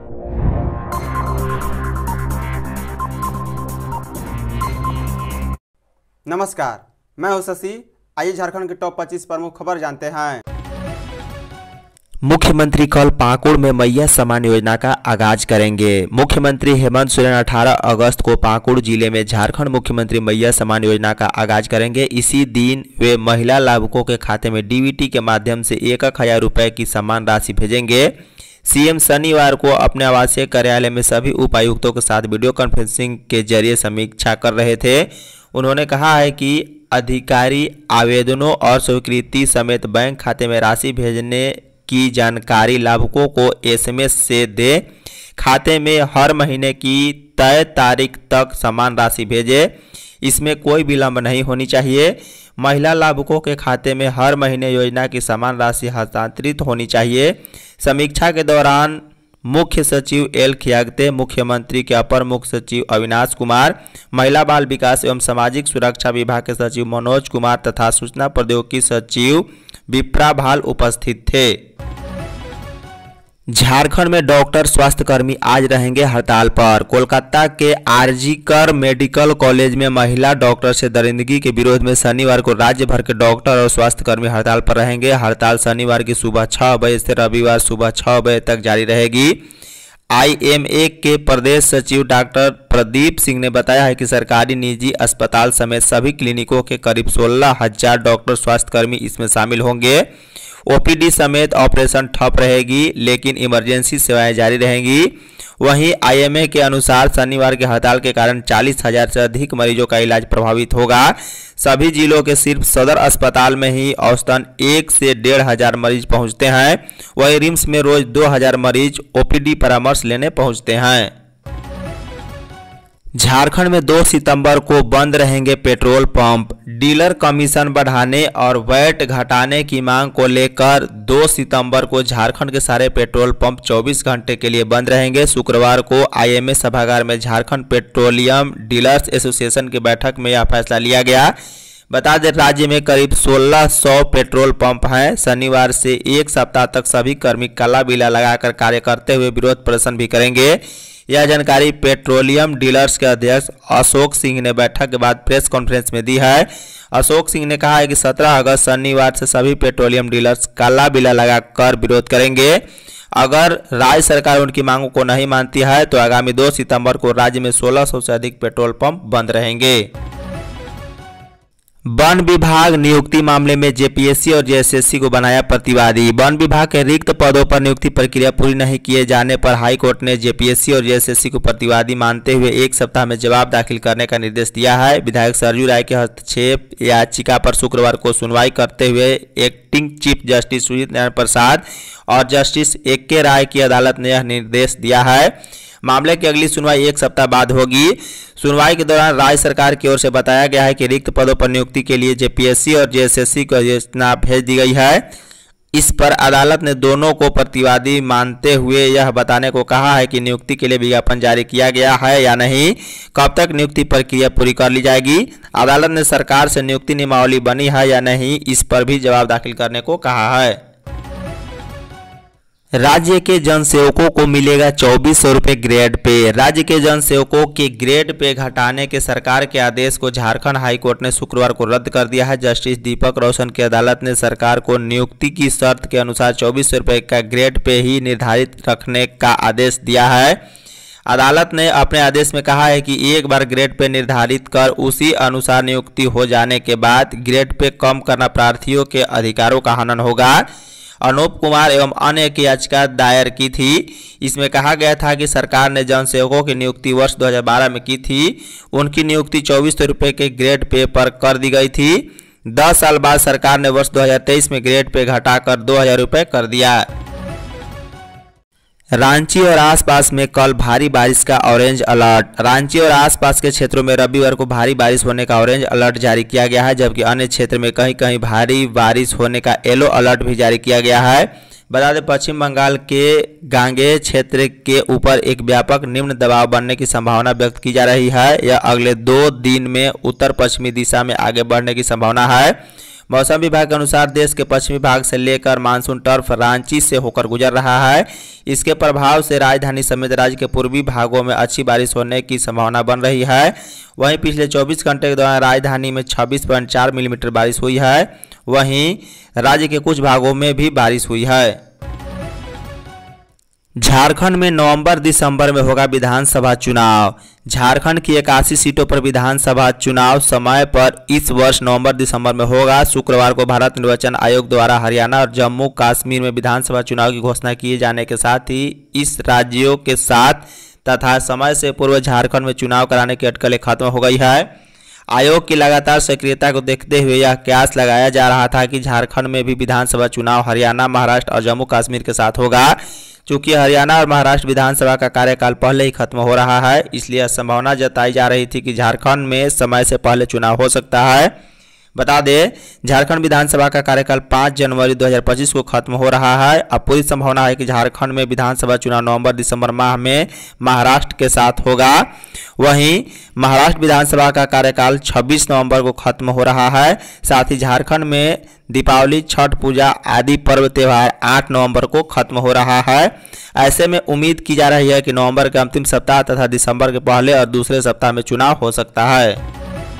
नमस्कार, मैं हूं शशि। आइए झारखंड के टॉप 25 प्रमुख खबर जानते हैं। मुख्यमंत्री कल पाकुड़ में मैया सम्मान योजना का आगाज करेंगे। मुख्यमंत्री हेमंत सोरेन 18 अगस्त को पाकुड़ जिले में झारखंड मुख्यमंत्री मैया सम्मान योजना का आगाज करेंगे। इसी दिन वे महिला लाभुकों के खाते में डीबीटी के माध्यम से 1,000 रुपये की सम्मान राशि भेजेंगे। सीएम शनिवार को अपने आवासीय कार्यालय में सभी उपायुक्तों के साथ वीडियो कॉन्फ्रेंसिंग के जरिए समीक्षा कर रहे थे। उन्होंने कहा है कि अधिकारी आवेदनों और स्वीकृति समेत बैंक खाते में राशि भेजने की जानकारी लाभुकों को एसएमएस से दे। खाते में हर महीने की तय तारीख तक समान राशि भेजे। इसमें कोई विलंब नहीं होनी चाहिए। महिला लाभुकों के खाते में हर महीने योजना की समान राशि हस्तांतरित होनी चाहिए। समीक्षा के दौरान मुख्य सचिव एल खियागते, मुख्यमंत्री के अपर मुख्य सचिव अविनाश कुमार, महिला बाल विकास एवं सामाजिक सुरक्षा विभाग के सचिव मनोज कुमार तथा सूचना प्रौद्योगिकी सचिव विप्रा भाल उपस्थित थे। झारखंड में डॉक्टर स्वास्थ्यकर्मी आज रहेंगे हड़ताल पर। कोलकाता के आरजीकर मेडिकल कॉलेज में महिला डॉक्टर से दरिंदगी के विरोध में शनिवार को राज्य भर के डॉक्टर और स्वास्थ्यकर्मी हड़ताल पर रहेंगे। हड़ताल शनिवार की सुबह 6 बजे से रविवार सुबह 6 बजे तक जारी रहेगी। आईएमए के प्रदेश सचिव डॉक्टर प्रदीप सिंह ने बताया है कि सरकारी निजी अस्पताल समेत सभी क्लिनिकों के करीब 16,000 डॉक्टर स्वास्थ्यकर्मी इसमें शामिल होंगे। ओपीडी समेत ऑपरेशन ठप रहेगी, लेकिन इमरजेंसी सेवाएं जारी रहेंगी। वहीं आईएमए के अनुसार शनिवार के हड़ताल के कारण 40,000 से अधिक मरीजों का इलाज प्रभावित होगा। सभी जिलों के सिर्फ सदर अस्पताल में ही औसतन 1 से 1,500 मरीज पहुंचते हैं। वहीं रिम्स में रोज 2,000 मरीज ओपीडी परामर्श लेने पहुंचते हैं। झारखंड में 2 सितंबर को बंद रहेंगे पेट्रोल पंप। डीलर कमीशन बढ़ाने और वैट घटाने की मांग को लेकर 2 सितंबर को झारखंड के सारे पेट्रोल पंप 24 घंटे के लिए बंद रहेंगे। शुक्रवार को आईएमए सभागार में झारखंड पेट्रोलियम डीलर्स एसोसिएशन की बैठक में यह फैसला लिया गया। बता दें, राज्य में करीब 1600 पेट्रोल पंप हैं। शनिवार से एक सप्ताह तक सभी कर्मी काला बिला लगाकर कार्य करते हुए विरोध प्रदर्शन भी करेंगे। यह जानकारी पेट्रोलियम डीलर्स के अध्यक्ष अशोक सिंह ने बैठक के बाद प्रेस कॉन्फ्रेंस में दी है। अशोक सिंह ने कहा है कि 17 अगस्त शनिवार से सभी पेट्रोलियम डीलर्स काला बिला लगाकर विरोध करेंगे। अगर राज्य सरकार उनकी मांगों को नहीं मानती है तो आगामी 2 सितंबर को राज्य में 1600 से अधिक पेट्रोल पंप बंद रहेंगे। वन विभाग नियुक्ति मामले में जेपीएससी और जेएसएससी को बनाया प्रतिवादी। वन विभाग के रिक्त पदों पर नियुक्ति प्रक्रिया पूरी नहीं किए जाने पर हाईकोर्ट ने जेपीएससी और जेएसएससी को प्रतिवादी मानते हुए 1 सप्ताह में जवाब दाखिल करने का निर्देश दिया है। विधायक सरजू राय के हस्तक्षेप याचिका पर शुक्रवार को सुनवाई करते हुए acting chief justice Sujit Narayan Prasad और जस्टिस ए.के. राय की अदालत ने यह निर्देश दिया है। मामले की अगली सुनवाई 1 सप्ताह बाद होगी। सुनवाई के दौरान राज्य सरकार की ओर से बताया गया है कि रिक्त पदों पर नियुक्ति के लिए जेपीएससी और जेएसएससी को योजना भेज दी गई है। इस पर अदालत ने दोनों को प्रतिवादी मानते हुए यह बताने को कहा है कि नियुक्ति के लिए विज्ञापन जारी किया गया है या नहीं, कब तक नियुक्ति प्रक्रिया पूरी कर ली जाएगी। अदालत ने सरकार से नियुक्ति नियमावली बनी है या नहीं, इस पर भी जवाब दाखिल करने को कहा है। राज्य के जनसेवकों को मिलेगा 2400 रुपये ग्रेड पे। राज्य के जनसेवकों के ग्रेड पे घटाने के सरकार के आदेश को झारखंड हाईकोर्ट ने शुक्रवार को रद्द कर दिया है। जस्टिस दीपक रोशन की अदालत ने सरकार को नियुक्ति की शर्त के अनुसार 2400 रुपये का ग्रेड पे ही निर्धारित रखने का आदेश दिया है। अदालत ने अपने आदेश में कहा है कि एक बार ग्रेड पे निर्धारित कर उसी अनुसार नियुक्ति हो जाने के बाद ग्रेड पे कम करना प्रार्थियों के अधिकारों का हनन होगा। अनूप कुमार एवं अन्य की याचिका दायर की थी। इसमें कहा गया था कि सरकार ने जनसेवकों की नियुक्ति वर्ष 2012 में की थी। उनकी नियुक्ति 2400 रुपये के ग्रेड पे पर कर दी गई थी। 10 साल बाद सरकार ने वर्ष 2023 में ग्रेड पे घटाकर 2000 रुपये कर दिया। रांची और आसपास में कल भारी बारिश का ऑरेंज अलर्ट। रांची और आसपास के क्षेत्रों में रविवार को भारी बारिश होने का ऑरेंज अलर्ट जारी किया गया है, जबकि अन्य क्षेत्र में कहीं कहीं भारी बारिश होने का येलो अलर्ट भी जारी किया गया है। बता दें, पश्चिम बंगाल के गांगे क्षेत्र के ऊपर एक व्यापक निम्न दबाव बनने की संभावना व्यक्त की जा रही है। यह अगले 2 दिन में उत्तर पश्चिमी दिशा में आगे बढ़ने की संभावना है। मौसम विभाग के अनुसार देश के पश्चिमी भाग से लेकर मानसून टर्फ रांची से होकर गुजर रहा है। इसके प्रभाव से राजधानी समेत राज्य के पूर्वी भागों में अच्छी बारिश होने की संभावना बन रही है। वहीं पिछले 24 घंटे के दौरान राजधानी में 26.4 मिलीमीटर बारिश हुई है। वहीं राज्य के कुछ भागों में भी बारिश हुई है। झारखंड में नवंबर-दिसंबर में होगा विधानसभा चुनाव। झारखंड की 81 सीटों पर विधानसभा चुनाव समय पर इस वर्ष नवंबर-दिसंबर में होगा। शुक्रवार को भारत निर्वाचन आयोग द्वारा हरियाणा और जम्मू कश्मीर में विधानसभा चुनाव की घोषणा किए जाने के साथ ही इस राज्यों के साथ तथा समय से पूर्व झारखंड में चुनाव कराने की अटकलें खत्म हो गई है। आयोग की लगातार सक्रियता को देखते हुए यह कयास लगाया जा रहा था कि झारखंड में भी विधानसभा चुनाव हरियाणा, महाराष्ट्र और जम्मू कश्मीर के साथ होगा। चूंकि हरियाणा और महाराष्ट्र विधानसभा का कार्यकाल पहले ही खत्म हो रहा है, इसलिए संभावना जताई जा रही थी कि झारखंड में समय से पहले चुनाव हो सकता है। बता दें, झारखंड विधानसभा का कार्यकाल 5 जनवरी 2025 को खत्म हो रहा है। अब पूरी संभावना है कि झारखंड में विधानसभा चुनाव नवंबर-दिसंबर माह में महाराष्ट्र के साथ होगा। वहीं महाराष्ट्र विधानसभा का कार्यकाल 26 नवंबर को खत्म हो रहा है। साथ ही झारखंड में दीपावली, छठ पूजा आदि पर्व त्यौहार 8 नवंबर को खत्म हो रहा है। ऐसे में उम्मीद की जा रही है कि नवंबर के अंतिम सप्ताह तथा दिसंबर के पहले और दूसरे सप्ताह में चुनाव हो सकता है।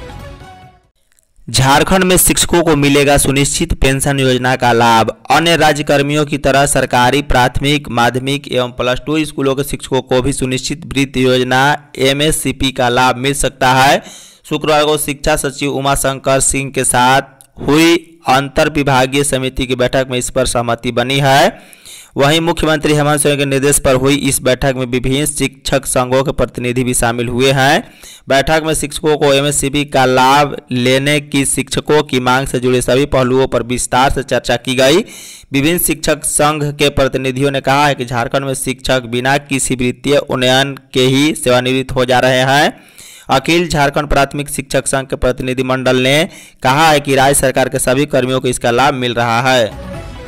झारखंड में शिक्षकों को मिलेगा सुनिश्चित पेंशन योजना का लाभ। अन्य राज्य कर्मियों की तरह सरकारी प्राथमिक, माध्यमिक एवं +2 स्कूलों के शिक्षकों को भी सुनिश्चित वृत्ति योजना MSCP का लाभ मिल सकता है। शुक्रवार को शिक्षा सचिव उमाशंकर सिंह के साथ हुई अंतर विभागीय समिति की बैठक में इस पर सहमति बनी है। वहीं मुख्यमंत्री हेमंत सोरेन के निर्देश पर हुई इस बैठक में विभिन्न शिक्षक संघों के प्रतिनिधि भी शामिल हुए हैं। बैठक में शिक्षकों को MSCP का लाभ लेने की शिक्षकों की मांग से जुड़े सभी पहलुओं पर विस्तार से चर्चा की गई। विभिन्न शिक्षक संघ के प्रतिनिधियों ने कहा है कि झारखंड में शिक्षक बिना किसी वित्तीय उन्नयन के ही सेवानिवृत्त हो जा रहे हैं। अखिल झारखंड प्राथमिक शिक्षक संघ के प्रतिनिधिमंडल ने कहा है कि राज्य सरकार के सभी कर्मियों को इसका लाभ मिल रहा है।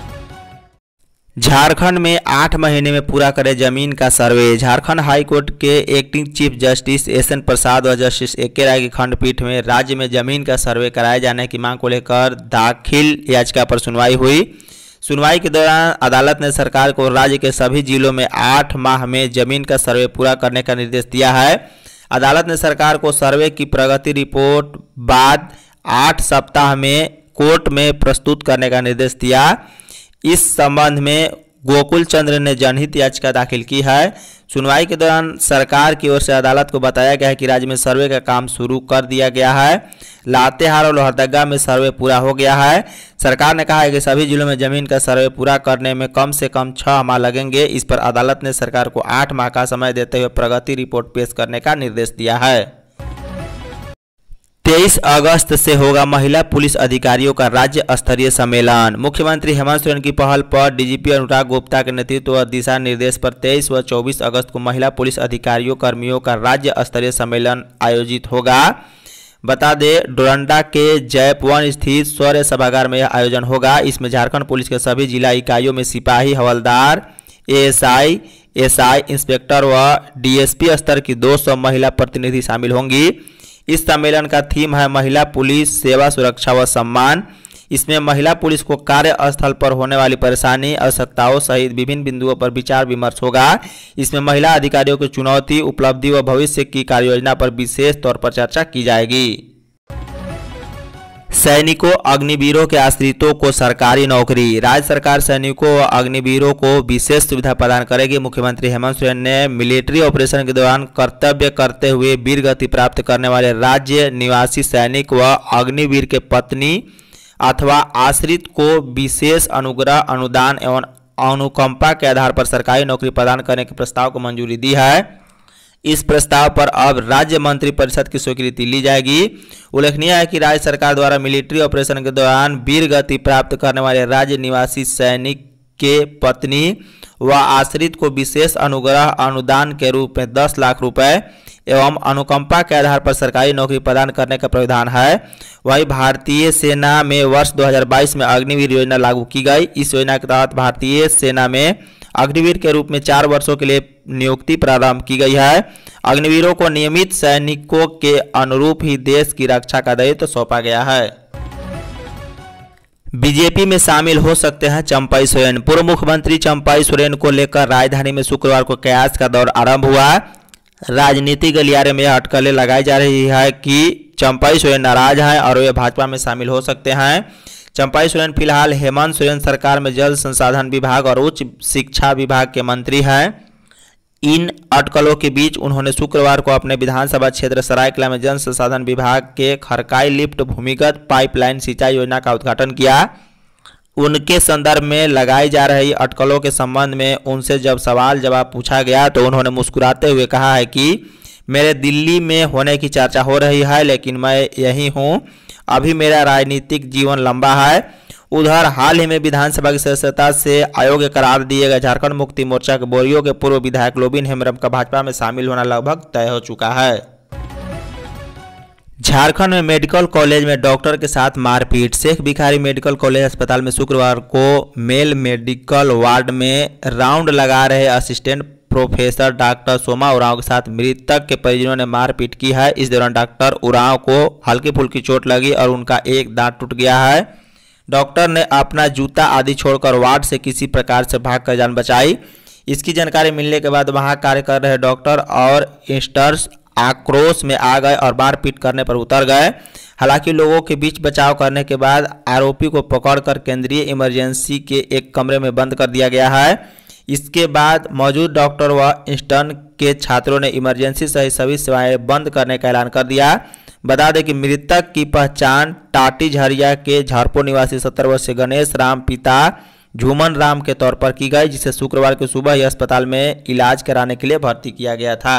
झारखंड में 8 महीने में पूरा करे जमीन का सर्वे। झारखंड हाई कोर्ट के acting chief justice SN Prasad और जस्टिस AK राय की खंडपीठ में राज्य में जमीन का सर्वे कराए जाने की मांग को लेकर दाखिल याचिका पर सुनवाई हुई। सुनवाई के दौरान अदालत ने सरकार को राज्य के सभी जिलों में 8 माह में जमीन का सर्वे पूरा करने का निर्देश दिया है। अदालत ने सरकार को सर्वे की प्रगति रिपोर्ट बाद 8 सप्ताह में कोर्ट में प्रस्तुत करने का निर्देश दिया। इस संबंध में गोकुल चंद्र ने जनहित याचिका दाखिल की है। सुनवाई के दौरान सरकार की ओर से अदालत को बताया गया है कि राज्य में सर्वे का काम शुरू कर दिया गया है। लातेहार और लोहरदगा में सर्वे पूरा हो गया है। सरकार ने कहा है कि सभी जिलों में जमीन का सर्वे पूरा करने में कम से कम 6 माह लगेंगे। इस पर अदालत ने सरकार को 8 माह का समय देते हुए प्रगति रिपोर्ट पेश करने का निर्देश दिया है। 23 अगस्त से होगा महिला पुलिस अधिकारियों का राज्य स्तरीय सम्मेलन। मुख्यमंत्री हेमंत सोरेन की पहल पर DGP अनुराग गुप्ता के नेतृत्व और दिशा निर्देश पर 23 व 24 अगस्त को महिला पुलिस अधिकारियों कर्मियों का राज्य स्तरीय सम्मेलन आयोजित होगा। बता दें, डोरंडा के जयपवन स्थित शौर्य सभागार में यह आयोजन होगा। इसमें झारखंड पुलिस के सभी जिला इकाइयों में सिपाही, हवलदार, ASI, SI, इंस्पेक्टर व DSP स्तर की 200 महिला प्रतिनिधि शामिल होंगी। इस सम्मेलन का थीम है महिला पुलिस सेवा, सुरक्षा व सम्मान। इसमें महिला पुलिस को कार्यस्थल पर होने वाली परेशानी, आवश्यकताओं सहित विभिन्न बिंदुओं पर विचार विमर्श होगा। इसमें महिला अधिकारियों की चुनौती, उपलब्धि व भविष्य की कार्ययोजना पर विशेष तौर पर चर्चा की जाएगी। सैनिकों, अग्निवीरों के आश्रितों को सरकारी नौकरी। राज्य सरकार सैनिकों व अग्निवीरों को विशेष सुविधा प्रदान करेगी। मुख्यमंत्री हेमंत सोरेन ने मिलिट्री ऑपरेशन के दौरान कर्तव्य करते हुए वीर गति प्राप्त करने वाले राज्य निवासी सैनिक व अग्निवीर के पत्नी अथवा आश्रित को विशेष अनुग्रह, अनुदान एवं अनुकंपा के आधार पर सरकारी नौकरी प्रदान करने के प्रस्ताव को मंजूरी दी है। इस प्रस्ताव पर अब राज्य मंत्रिपरिषद की स्वीकृति ली जाएगी। उल्लेखनीय है कि राज्य सरकार द्वारा मिलिट्री ऑपरेशन के दौरान वीर गति प्राप्त करने वाले राज्य निवासी सैनिक के पत्नी व आश्रित को विशेष अनुग्रह, अनुदान के रूप में 10 लाख रुपए एवं अनुकंपा के आधार पर सरकारी नौकरी प्रदान करने का प्रावधान है। वहीं भारतीय सेना में वर्ष 2022 में अग्निवीर योजना लागू की गई। इस योजना के तहत भारतीय सेना में अग्निवीर के रूप में 4 वर्षों के लिए नियुक्ति प्रारंभ की गई है। अग्निवीरों को नियमित सैनिकों के अनुरूप ही देश की रक्षा का दायित्व सौंपा गया है। बीजेपी में शामिल हो सकते हैं चंपई सोरेन। पूर्व मुख्यमंत्री चंपई सोरेन को लेकर राजधानी में शुक्रवार को कयास का दौर आरंभ हुआ। राजनीतिक गलियारे में अटकलें लगाई जा रही है कि चंपई सोरेन नाराज हैं और वे भाजपा में शामिल हो सकते हैं। चंपई सोरेन फिलहाल हेमंत सोरेन सरकार में जल संसाधन विभाग और उच्च शिक्षा विभाग के मंत्री हैं। इन अटकलों के बीच उन्होंने शुक्रवार को अपने विधानसभा क्षेत्र सरायकला में जल संसाधन विभाग के खरकाई लिफ्ट भूमिगत पाइपलाइन सिंचाई योजना का उद्घाटन किया। उनके संदर्भ में लगाई जा रही अटकलों के संबंध में उनसे जब सवाल जवाब पूछा गया तो उन्होंने मुस्कुराते हुए कहा है कि मेरे दिल्ली में होने की चर्चा हो रही है, लेकिन मैं यही हूं। अभी मेरा राजनीतिक जीवन लंबा है। उधर हाल ही में विधानसभा की सदस्यता से अयोग्य करार दिए गए झारखंड मुक्ति मोर्चा के बोरियो के पूर्व विधायक लोबिन हेम्ब्रम का भाजपा में शामिल होना लगभग तय हो चुका है। झारखंड में मेडिकल कॉलेज में डॉक्टर के साथ मारपीट। शेख भिखारी मेडिकल कॉलेज अस्पताल में शुक्रवार को मेल मेडिकल वार्ड में राउंड लगा रहे assistant professor doctor Soma Oraon के साथ मृतक के परिजनों ने मारपीट की है। इस दौरान डॉक्टर उरांव को हल्की फुल्की चोट लगी और उनका एक दांत टूट गया है। डॉक्टर ने अपना जूता आदि छोड़कर वार्ड से किसी प्रकार से भागकर जान बचाई। इसकी जानकारी मिलने के बाद वहां कार्य कर रहे डॉक्टर और इंस्टर्स आक्रोश में आ गए और मारपीट करने पर उतर गए। हालांकि लोगों के बीच बचाव करने के बाद आरोपी को पकड़कर केंद्रीय इमरजेंसी के एक कमरे में बंद कर दिया गया है। इसके बाद मौजूद डॉक्टर व इंस्टर्न के छात्रों ने इमरजेंसी सहित सभी सेवाएं बंद करने का ऐलान कर दिया। बता दें कि मृतक की पहचान टाटी झरिया के झारपो निवासी 70 वर्षीय गणेश राम पिता झूमन राम के तौर पर की गई, जिसे शुक्रवार की सुबह ही अस्पताल में इलाज कराने के लिए भर्ती किया गया था।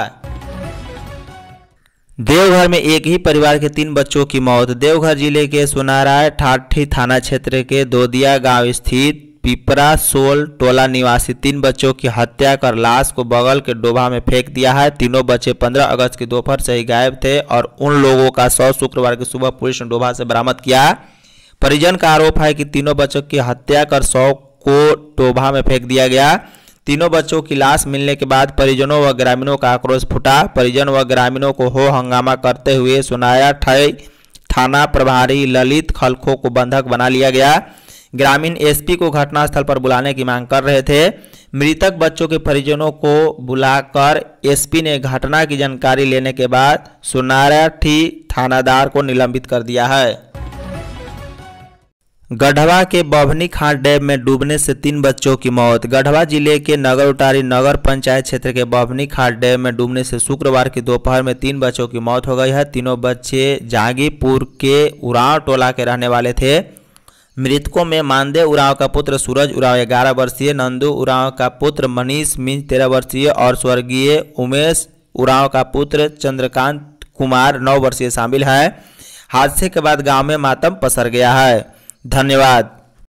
देवघर में एक ही परिवार के 3 बच्चों की मौत। देवघर जिले के सोनाराय ठाठी थाना क्षेत्र के दोदिया गांव स्थित पिपरा सोल टोला निवासी 3 बच्चों की हत्या कर लाश को बगल के डोभा में फेंक दिया है। तीनों बच्चे 15 अगस्त की दोपहर से ही गायब थे और उन लोगों का शव शुक्रवार की सुबह पुलिस ने डोभा से बरामद किया। परिजन का आरोप है कि तीनों बच्चों की हत्या कर शव को डोभा में फेंक दिया गया। तीनों बच्चों की लाश मिलने के बाद परिजनों व ग्रामीणों का आक्रोश फूटा। परिजन व ग्रामीणों को हो हंगामा करते हुए सोनाया थाना प्रभारी ललित खलखो को बंधक बना लिया गया। ग्रामीण एसपी को घटनास्थल पर बुलाने की मांग कर रहे थे। मृतक बच्चों के परिजनों को बुलाकर एसपी ने घटना की जानकारी लेने के बाद सोनाराठी थानादार को निलंबित कर दिया है। गढ़वा के बभनी खान डैम में डूबने से 3 बच्चों की मौत। गढ़वा जिले के नगर उटारी नगर पंचायत क्षेत्र के बभनी खान डैम में डूबने से शुक्रवार की दोपहर में 3 बच्चों की मौत हो गई है। तीनों बच्चे जहांगीरपुर के उरांव टोला के रहने वाले थे। मृतकों में मानदेव उरांव का पुत्र सूरज उरांव 11 वर्षीय, नंदू उरांव का पुत्र मनीष मिंज 13 वर्षीय और स्वर्गीय उमेश उरांव का पुत्र चंद्रकांत कुमार 9 वर्षीय शामिल है। हादसे के बाद गांव में मातम पसर गया है। धन्यवाद।